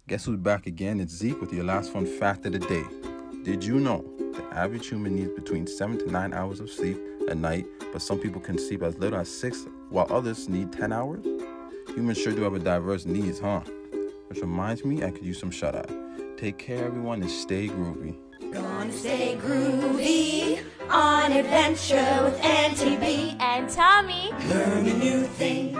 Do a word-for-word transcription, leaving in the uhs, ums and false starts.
Guess who's back again? It's Zeek with your last fun fact of the day. Did you know the average human needs between seven to nine hours of sleep a night, but some people can sleep as little as six, while others need ten hours? Humans sure do have a diverse needs, huh? Which reminds me, I could use some shut-eye. Take care, everyone, and stay groovy. Gonna stay groovy on adventure with Aunty B and Tommy. Learning new things.